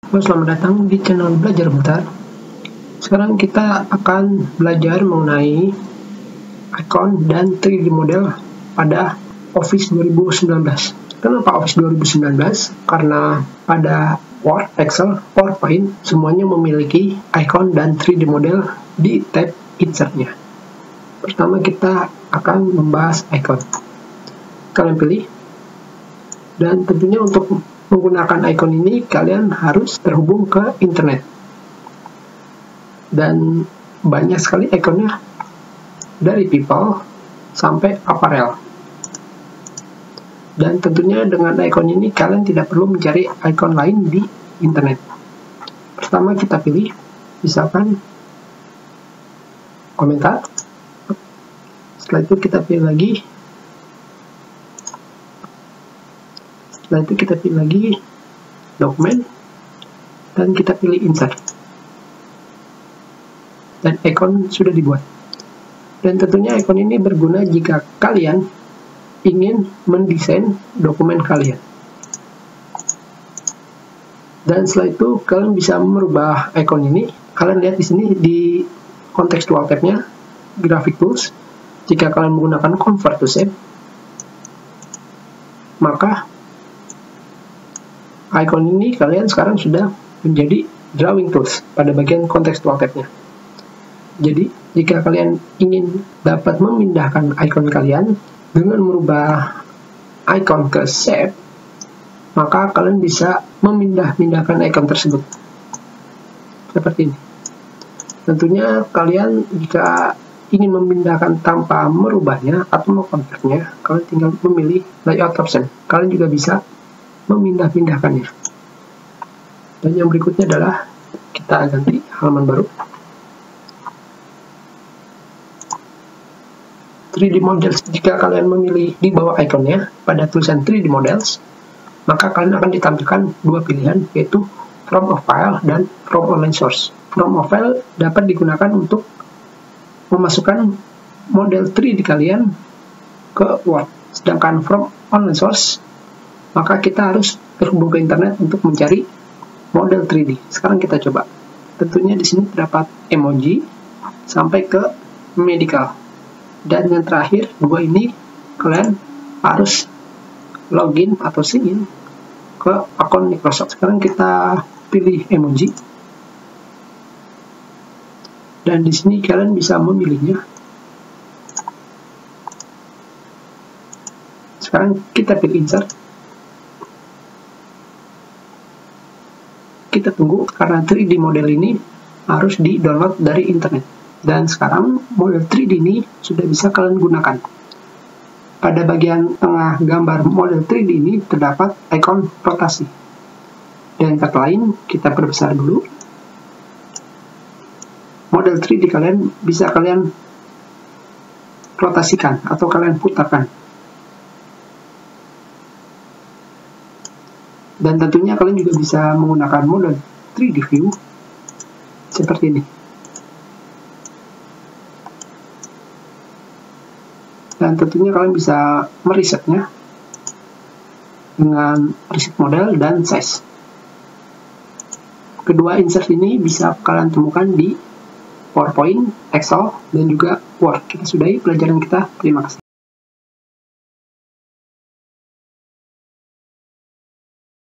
Halo, selamat datang di channel Belajar Bentar. Sekarang kita akan belajar mengenai icon dan 3D model pada Office 2019. Kenapa Office 2019? Karena pada Word, Excel, PowerPoint semuanya memiliki icon dan 3D model di tab Insert-nya. Pertama kita akan membahas icon. Kalian pilih, dan tentunya untuk menggunakan icon ini kalian harus terhubung ke internet, dan banyak sekali ikonnya, dari people sampai apparel. Dan tentunya dengan icon ini kalian tidak perlu mencari icon lain di internet. Pertama kita pilih, misalkan komentar. Setelah itu kita pilih lagi. Setelah itu kita pilih lagi dokumen, dan kita pilih insert. Dan icon sudah dibuat. Dan tentunya icon ini berguna jika kalian ingin mendesain dokumen kalian. Dan setelah itu kalian bisa merubah icon ini. Kalian lihat di sini di contextual tab-nya, graphic tools. Jika kalian menggunakan convert to shape, maka icon ini kalian sekarang sudah menjadi drawing tools pada bagian contextual tab-nya. Jadi, jika kalian ingin dapat memindahkan icon kalian dengan merubah icon ke shape, maka kalian bisa memindahkan icon tersebut. Seperti ini. Tentunya kalian jika ingin memindahkan tanpa merubahnya atau mengkonvertnya, kalian tinggal memilih layout option. Kalian juga bisa memindah-pindahkannya. Dan yang berikutnya adalah kita ganti halaman baru. 3D models. Jika kalian memilih di bawah ikonnya pada tulisan 3D models, maka kalian akan ditampilkan dua pilihan, yaitu from a file dan from online source. From a file dapat digunakan untuk memasukkan model 3D kalian ke Word. Sedangkan from online source, maka kita harus terhubung ke internet untuk mencari model 3D. Sekarang kita coba. Tentunya di sini terdapat emoji sampai ke medical. Dan yang terakhir, dua ini kalian harus login atau sign in ke akun Microsoft. Sekarang kita pilih emoji. Dan di sini kalian bisa memilihnya. Sekarang kita pilih insert. Kita tunggu karena 3D model ini harus di-download dari internet. Dan sekarang model 3D ini sudah bisa kalian gunakan. Pada bagian tengah gambar model 3D ini terdapat ikon rotasi. Dan kata lain, kita perbesar dulu. Model 3D kalian bisa kalian rotasikan atau kalian putarkan. Dan tentunya kalian juga bisa menggunakan model 3D view seperti ini. Dan tentunya kalian bisa meresetnya dengan reset model dan size. Kedua insert ini bisa kalian temukan di PowerPoint, Excel, dan juga Word. Kita sudahi pelajaran kita. Terima kasih.